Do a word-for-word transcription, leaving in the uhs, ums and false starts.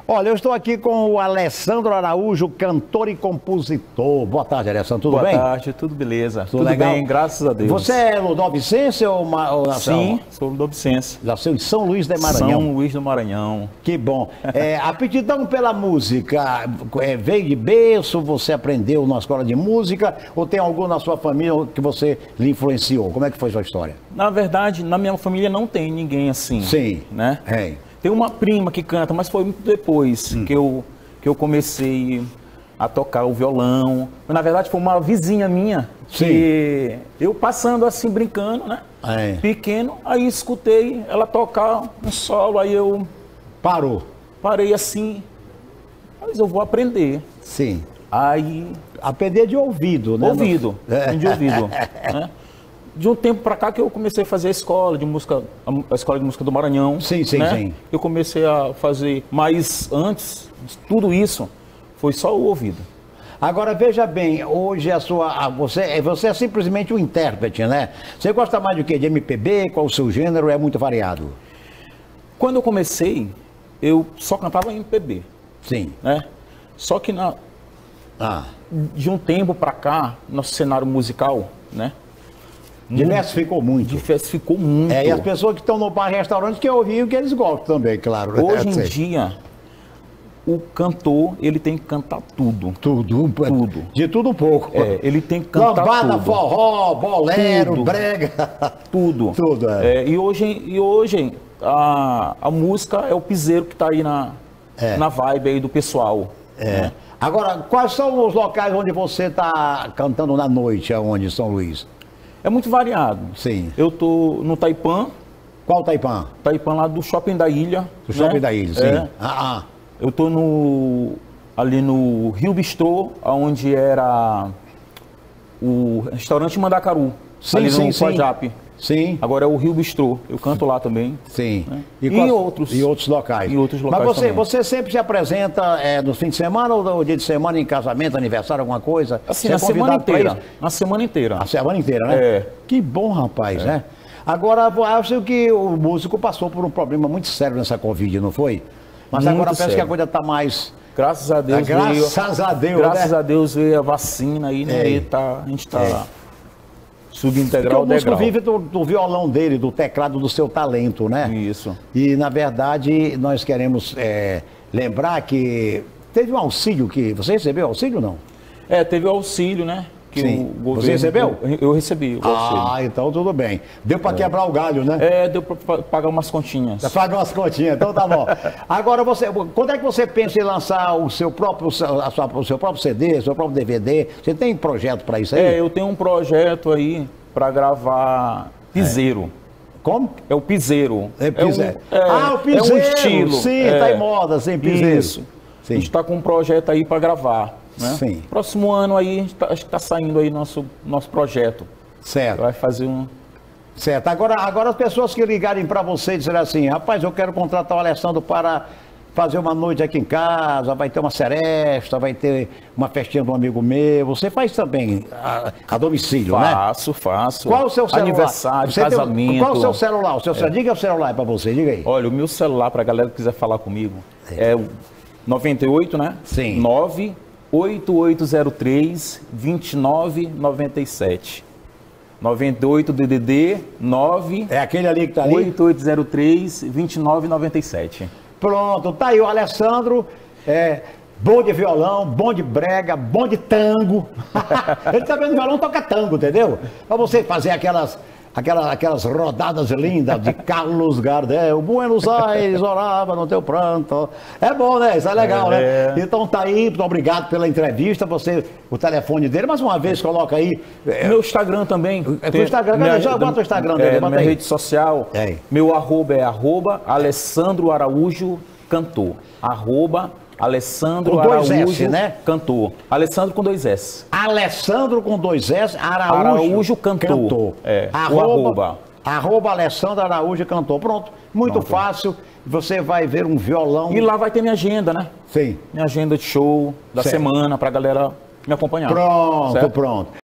Olha, eu estou aqui com o Alessandro Araújo, cantor e compositor. Boa tarde, Alessandro, tudo Boa bem? Boa tarde, tudo beleza. Tudo, tudo legal? bem, graças a Deus. Você é ludovicense ou, uma, ou nação? Sim, sou ludovicense. Nasceu em São Luís do Maranhão. São Luís do Maranhão. Que bom. É, aptidão pela música, é, veio de berço, você aprendeu na escola de música ou tem algum na sua família que você lhe influenciou? Como é que foi sua história? Na verdade, na minha família não tem ninguém assim. Sim. Né? É. Tem uma prima que canta, mas foi muito depois hum. que, eu, que eu comecei a tocar o violão. Na verdade, foi uma vizinha minha. Sim. Que eu passando assim, brincando, né? É. Pequeno, aí escutei ela tocar um solo, aí eu... Parou. Parei assim, mas eu vou aprender. Sim. Aí... Aprender de ouvido, né? Ouvido, É. de ouvido. Né? De um tempo para cá que eu comecei a fazer a escola de música, a escola de música do Maranhão. Sim, sim, né? sim. Eu comecei a fazer, mas antes de tudo isso, foi só o ouvido. Agora veja bem, hoje a sua, a, você, você é simplesmente um intérprete, né? Você gosta mais do que de M P B? Qual o seu gênero? É muito variado. Quando eu comecei, eu só cantava M P B. Sim. Né? Só que na, ah. de um tempo para cá, nosso cenário musical, né? Diversificou muito. Diversificou muito. É, e as pessoas que estão no bar e restaurante que ouvem o que eles gostam também, claro. Hoje em dia, o cantor, ele tem que cantar tudo. Tudo. Tudo. De tudo um pouco. É, ele tem que cantar Lambada, tudo. forró, bolero, tudo. brega. Tudo. Tudo, é. É, e hoje, e hoje a, a música é o piseiro que está aí na, é. na vibe aí do pessoal. É. Né? Agora, quais são os locais onde você está cantando na noite, aonde, em São Luís? É muito variado. Sim. Eu tô no Taipan. Qual Taipan? Taipan lá do Shopping da Ilha. Do né? Shopping da Ilha, sim. É. Ah, ah. Eu tô no, ali no Rio Bistrô, onde era o restaurante Mandacaru. Sim, ali sim, no sim. Quajap. Sim. Agora é o Rio Bistrô. Eu canto lá também. Sim. Né? E, E, quais, outros. e outros locais. E outros locais Mas você, também. você sempre se apresenta é, no fim de semana ou no dia de semana em casamento, aniversário, alguma coisa? Assim, você na é semana inteira. isso? Na semana inteira. A semana inteira, né? É. Que bom, rapaz, É. né? Agora, eu acho que o músico passou por um problema muito sério nessa Covid, não foi? Mas Muito agora parece sério. que a coisa está mais... Graças a Deus Graças veio, a Deus, graças né? a Deus veio a vacina aí, né? É. E tá, a gente está É. subintegral Porque o músico degrau. vive do, do violão dele, do teclado, do seu talento, né? Isso. E, na verdade, nós queremos é, lembrar que teve um auxílio que... Você recebeu auxílio ou não? É, teve o auxílio, né? Que Sim. o governo, Você recebeu? Eu, eu recebi o auxílio. Ah, então tudo bem. Deu para quebrar o galho, né? É, deu para pagar umas continhas. Pagar umas continhas, então tá bom. Agora, você, quando é que você pensa em lançar o seu próprio, a sua, o seu próprio C D, o seu próprio D V D? Você tem projeto para isso aí? É, eu tenho um projeto aí para gravar piseiro. Como? É o piseiro. É piseiro. É um, é, ah, o piseiro. É um estilo. Sim, é, tá em moda, sim, piseiro. Isso. Sim. A gente está com um projeto aí para gravar. Né? Sim. Próximo ano aí, a gente tá, acho que está saindo aí nosso, nosso projeto. Certo. Vai fazer um... Certo. Agora, agora as pessoas que ligarem para você e disserem assim, rapaz, eu quero contratar o Alessandro para fazer uma noite aqui em casa, vai ter uma seresta, vai ter uma festinha de um amigo meu. Você faz também a, a domicílio, né? Faço, faço. Qual o seu celular? Aniversário, Você casamento. Tem, qual o seu celular? O seu, é. Diga o celular para você, diga aí. Olha, o meu celular, para a galera que quiser falar comigo, é, é o noventa e oito, né? Sim. nove oito oito zero três, dois nove nove sete. noventa e oito D D D nove É aquele ali que está ali? oito oito zero três, dois nove nove sete. Pronto, tá aí o Alessandro, é, bom de violão, bom de brega, bom de tango. Ele também no violão toca tango, entendeu? Para você fazer aquelas, aquelas, aquelas rodadas lindas de Carlos Gardel, Buenos Aires, orava no teu pranto. É bom, né? Isso é legal, é. né? Então tá aí, muito obrigado pela entrevista, você, o telefone dele, mais uma vez coloca aí. É, meu Instagram também. É o Instagram, minha, já bota o Instagram dele, é, bota minha aí. rede social, é. meu arroba é arroba Alessandro Araújo Cantor. Arroba Alessandro com dois Araújo S, né? Cantor. Alessandro com dois S. Alessandro com dois S, Araújo, Araújo Cantor. Cantor. É, arroba, o arroba. Arroba Alessandro Araújo Cantor. Pronto, muito Pronto. fácil. Você vai ver um violão. E lá vai ter minha agenda, né? Sim. Minha agenda de show da certo. semana pra galera me acompanhar. Pronto, certo? pronto.